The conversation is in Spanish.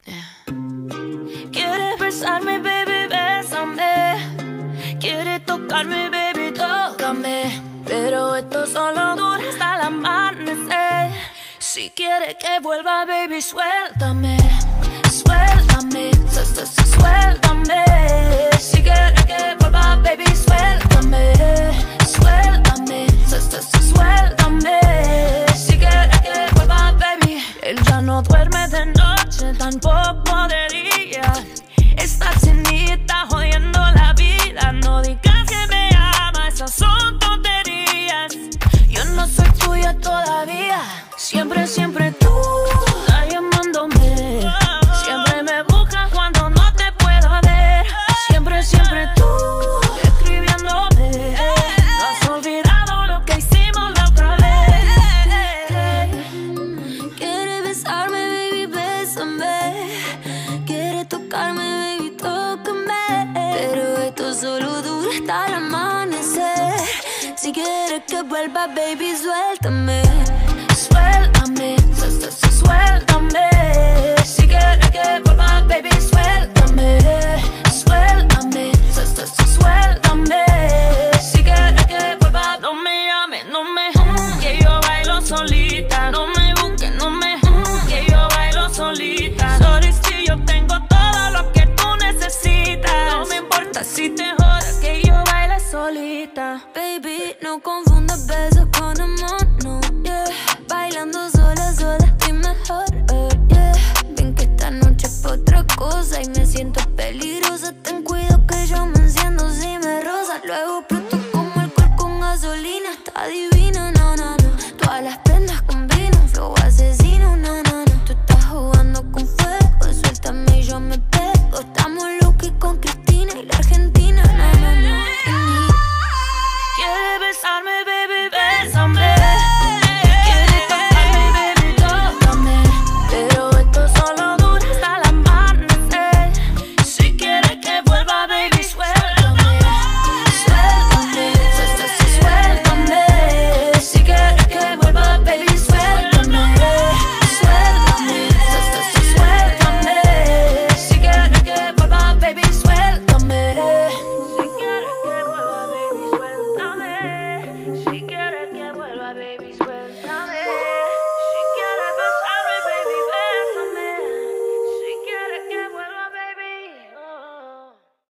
Quieres besarme, baby, bésame. Quieres tocarme, baby, tócame. Pero esto solo dura hasta el amanecer. Si quieres que vuelva, baby, suéltame. Suéltame, suéltame. Si quieres que vuelva, baby, suéltame. Suéltame, suéltame. Si quieres que vuelva, baby. Él ya no duerme de noche, tampoco de día. Esta chinita jodiendo la vida. No digas que me ama, esas son tonterías. Yo no soy tuya todavía. Siempre, siempre tú estás llamándome. Siempre me buscas cuando no te puedo ver. Siempre, siempre tú escribiéndome. No has olvidado lo que hicimos la otra vez. Quieres besarme, baby, bésame. Quieres tocarme, baby, tócame. Pero esto solo dura hasta el amanecer. Si quieres que vuelva, baby, suéltame.